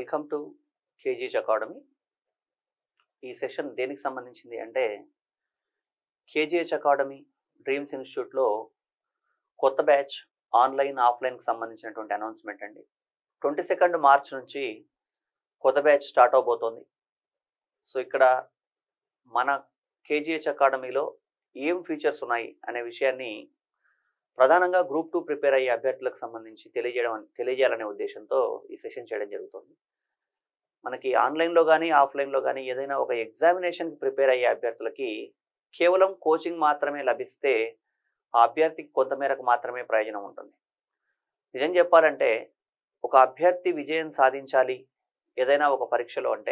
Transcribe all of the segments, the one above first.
Welcome to KGH academy. ఈ session దేనికి సంబంధించింది అంటే కేజీహెచ్ అకాడమీ డ్రీమ్స్ ఇన్స్టిట్యూట్లో కొత్త బ్యాచ్ ఆన్లైన్ ఆఫ్లైన్కి సంబంధించినటువంటి అనౌన్స్మెంట్ అండి. 22 మార్చ్ నుంచి కొత్త బ్యాచ్ స్టార్ట్ అవబోతోంది. సో ఇక్కడ మన కేజీహెచ్ అకాడమీలో ఏం ఫీచర్స్ ఉన్నాయి అనే విషయాన్ని ప్రధానంగా గ్రూప్ 2 ప్రిపేర్ అయ్యే అభ్యర్థులకు సంబంధించి తెలియజేయాలనే ఉద్దేశంతో ఈ సెషన్ చేయడం జరుగుతుంది. మనకి ఆన్లైన్లో కానీ ఆఫ్లైన్లో కానీ ఏదైనా ఒక ఎగ్జామినేషన్కి ప్రిపేర్ అయ్యే అభ్యర్థులకి కేవలం కోచింగ్ మాత్రమే లభిస్తే ఆ అభ్యర్థికి కొంతమేరకు మాత్రమే ప్రయోజనం ఉంటుంది. నిజం చెప్పాలంటే ఒక అభ్యర్థి విజయం సాధించాలి ఏదైనా ఒక పరీక్షలో అంటే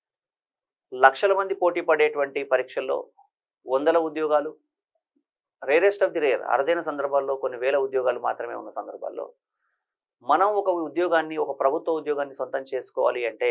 లక్షల మంది పోటీ పడేటువంటి పరీక్షల్లో వందల ఉద్యోగాలు, రేరెస్ట్ ఆఫ్ ది రేర్ అరుదైన సందర్భాల్లో కొన్ని వేల ఉద్యోగాలు మాత్రమే ఉన్న సందర్భాల్లో మనం ఒక ఉద్యోగాన్ని, ఒక ప్రభుత్వ ఉద్యోగాన్ని సొంతం చేసుకోవాలి అంటే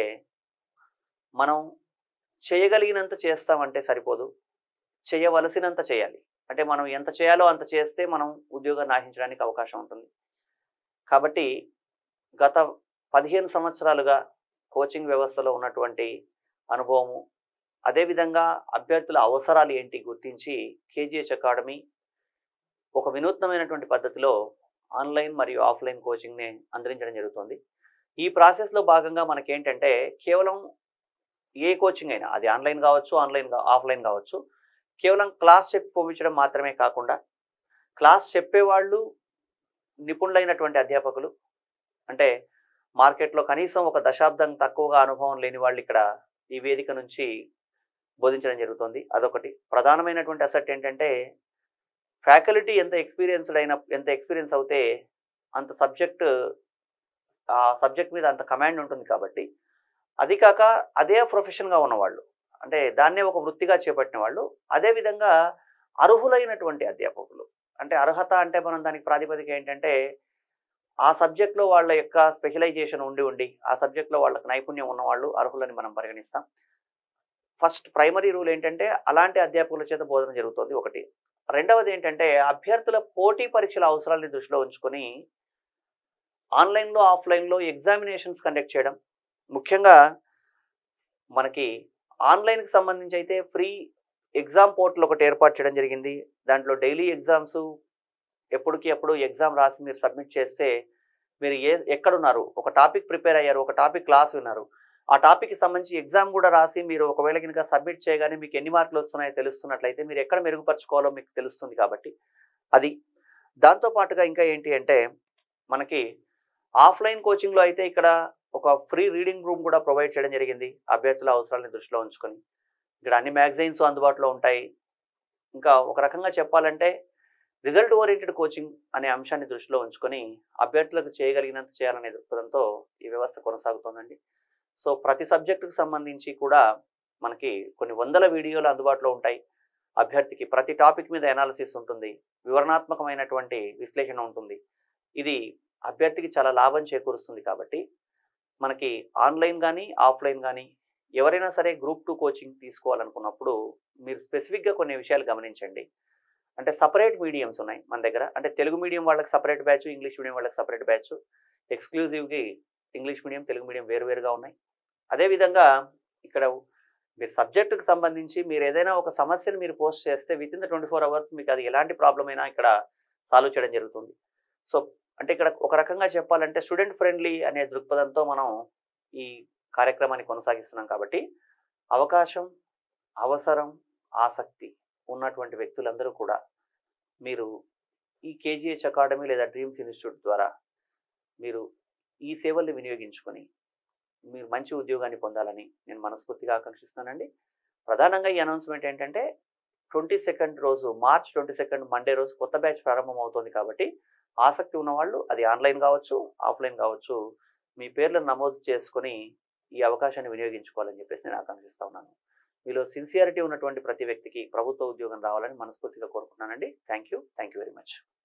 మనం చేయగలిగినంత చేస్తామంటే సరిపోదు, చేయవలసినంత చేయాలి. అంటే మనం ఎంత చేయాలో అంత చేస్తే మనం ఉద్యోగాన్ని ఆశించడానికి అవకాశం ఉంటుంది. కాబట్టి గత 15 సంవత్సరాలుగా కోచింగ్ వ్యవస్థలో ఉన్నటువంటి అనుభవము, అదేవిధంగా అభ్యర్థుల అవసరాలు ఏంటి గుర్తించి కేజీహెచ్ అకాడమీ ఒక వినూత్నమైనటువంటి పద్ధతిలో ఆన్లైన్ మరియు ఆఫ్లైన్ కోచింగ్ని అందించడం జరుగుతుంది. ఈ ప్రాసెస్లో భాగంగా మనకేంటంటే కేవలం ఏ కోచింగ్ అయినా అది ఆన్లైన్ కావచ్చు, ఆఫ్లైన్ కావచ్చు, కేవలం క్లాస్ చెప్పి పంపించడం మాత్రమే కాకుండా క్లాస్ చెప్పేవాళ్ళు నిపుణులైనటువంటి అధ్యాపకులు, అంటే మార్కెట్లో కనీసం ఒక దశాబ్దం తక్కువగా అనుభవం లేని వాళ్ళు ఇక్కడ ఈ వేదిక నుంచి బోధించడం జరుగుతుంది. అదొకటి ప్రధానమైనటువంటి అసెట్ ఏంటంటే ఫ్యాకల్టీ ఎంత ఎక్స్పీరియన్స్ అవుతే అంత సబ్జెక్ట్ మీద అంత కమాండ్ ఉంటుంది. కాబట్టి అది కాక అదే ప్రొఫెషన్గా ఉన్నవాళ్ళు, అంటే దాన్నే ఒక వృత్తిగా చేపట్టిన వాళ్ళు, అదేవిధంగా అర్హులైనటువంటి అధ్యాపకులు. అంటే అర్హత అంటే మనం దానికి ప్రాతిపదిక ఏంటంటే ఆ సబ్జెక్ట్లో వాళ్ళ యొక్క స్పెషలైజేషన్ ఉండి ఆ సబ్జెక్ట్లో వాళ్ళకి నైపుణ్యం ఉన్నవాళ్ళు అర్హులని మనం పరిగణిస్తాం. ఫస్ట్ ప్రైమరీ రూల్ ఏంటంటే అలాంటి అధ్యాపకుల చేత బోధన జరుగుతుంది ఒకటి. రెండవది ఏంటంటే అభ్యర్థుల పోటీ పరీక్షల అవసరాలని దృష్టిలో ఉంచుకొని ఆన్లైన్లో ఆఫ్లైన్లో ఎగ్జామినేషన్స్ కండక్ట్ చేయడం. ముఖ్యంగా మనకి ఆన్లైన్కి సంబంధించి అయితే ఫ్రీ ఎగ్జామ్ పోర్టల్ ఒకటి ఏర్పాటు చేయడం జరిగింది. దాంట్లో డైలీ ఎగ్జామ్స్ ఎప్పటికి అప్పుడు ఎగ్జామ్ రాసి మీరు సబ్మిట్ చేస్తే మీరు ఎక్కడున్నారు, ఒక టాపిక్ ప్రిపేర్ అయ్యారు, ఒక టాపిక్ క్లాస్ విన్నారు, ఆ టాపిక్కి సంబంధించి ఎగ్జామ్ కూడా రాసి మీరు ఒకవేళ కనుక సబ్మిట్ చేయగానే మీకు ఎన్ని మార్కులు వస్తున్నాయో తెలుస్తున్నట్లయితే మీరు ఎక్కడ మెరుగుపరుచుకోవాలో మీకు తెలుస్తుంది. కాబట్టి అది దాంతోపాటుగా ఇంకా ఏంటి అంటే మనకి ఆఫ్లైన్ కోచింగ్లో అయితే ఇక్కడ ఒక ఫ్రీ రీడింగ్ రూమ్ కూడా ప్రొవైడ్ చేయడం జరిగింది అభ్యర్థుల అవసరాలను దృష్టిలో ఉంచుకొని. ఇక్కడ అన్ని మ్యాగజైన్స్ అందుబాటులో ఉంటాయి. ఇంకా ఒక రకంగా చెప్పాలంటే రిజల్ట్ ఓరియంటెడ్ కోచింగ్ అనే అంశాన్ని దృష్టిలో ఉంచుకొని అభ్యర్థులకు చేయగలిగినంత చేయాలనే దృక్పథంతో ఈ వ్యవస్థ కొనసాగుతోందండి. సో ప్రతి సబ్జెక్టుకు సంబంధించి కూడా మనకి కొన్ని వందల వీడియోలు అందుబాటులో ఉంటాయి. అభ్యర్థికి ప్రతి టాపిక్ మీద అనాలిసిస్ ఉంటుంది, వివరణాత్మకమైనటువంటి విశ్లేషణ ఉంటుంది. ఇది అభ్యర్థికి చాలా లాభం చేకూరుస్తుంది. కాబట్టి మనకి ఆన్లైన్ కానీ ఆఫ్లైన్ కానీ ఎవరైనా సరే గ్రూప్ 2 కోచింగ్ తీసుకోవాలనుకున్నప్పుడు మీరు స్పెసిఫిక్గా కొన్ని విషయాలు గమనించండి. అంటే సపరేట్ మీడియంస్ ఉన్నాయి మన దగ్గర. అంటే తెలుగు మీడియం వాళ్ళకి సపరేట్ బ్యాచ్, ఇంగ్లీష్ మీడియం వాళ్ళకి సపరేట్ బ్యాచ్, ఎక్స్క్లూజివ్కి ఇంగ్లీష్ మీడియం, తెలుగు మీడియం వేరువేరుగా ఉన్నాయి. అదేవిధంగా ఇక్కడ మీరు సబ్జెక్టుకు సంబంధించి మీరు ఏదైనా ఒక సమస్యను మీరు పోస్ట్ చేస్తే విత్ ఇన్ ద 24 అవర్స్ మీకు అది ఎలాంటి ప్రాబ్లం అయినా ఇక్కడ సాల్వ్ చేయడం జరుగుతుంది. సో అంటే ఇక్కడ ఒక రకంగా చెప్పాలంటే స్టూడెంట్ ఫ్రెండ్లీ అనే దృక్పథంతో మనం ఈ కార్యక్రమాన్ని కొనసాగిస్తున్నాం. కాబట్టి అవకాశం, అవసరం, ఆసక్తి ఉన్నటువంటి వ్యక్తులందరూ కూడా మీరు ఈ కేజీహెచ్ అకాడమీ లేదా డ్రీమ్స్ ఇన్స్టిట్యూట్ ద్వారా మీరు ఈ సేవల్ని వినియోగించుకొని మీరు మంచి ఉద్యోగాన్ని పొందాలని నేను మనస్ఫూర్తిగా ఆకాంక్షిస్తున్నానండి. ప్రధానంగా ఈ అనౌన్స్మెంట్ ఏంటంటే 22 రోజు, మార్చ్ 22 మండే రోజు కొత్త బ్యాచ్ ప్రారంభం అవుతుంది. కాబట్టి ఆసక్తి ఉన్నవాళ్ళు అది ఆన్లైన్ కావచ్చు, ఆఫ్లైన్ కావచ్చు, మీ పేర్లను నమోదు చేసుకొని ఈ అవకాశాన్ని వినియోగించుకోవాలని చెప్పేసి నేను ఆకాంక్షిస్తా ఉన్నాను. మీలో సిన్సియారిటీ ఉన్నటువంటి ప్రతి వ్యక్తికి ప్రభుత్వ ఉద్యోగం రావాలని మనస్ఫూర్తిగా కోరుకుంటున్నానండి. Thank you very much.